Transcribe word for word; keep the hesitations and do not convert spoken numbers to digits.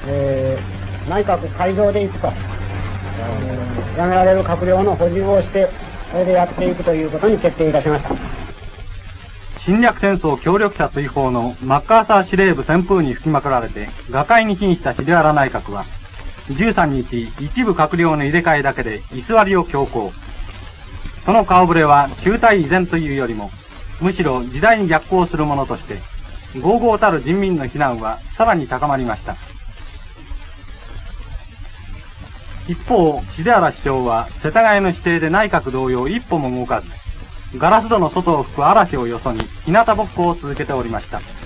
えー、内閣改造でいくと、辞められる閣僚の補充をして、それでやっていくということに決定いたしました。 侵略戦争協力者追放のマッカーサー司令部旋風に吹きまくられて、瓦解に瀕した重原内閣は、じゅうさんにち、一部閣僚の入れ替えだけで居座りを強行。その顔ぶれは旧態依然というよりも、むしろ時代に逆行するものとして、豪々たる人民の非難はさらに高まりました。一方、重原首相は世田谷の指定で内閣同様一歩も動かず、ガラス戸の外を吹く嵐をよそに日向ぼっこを続けておりました。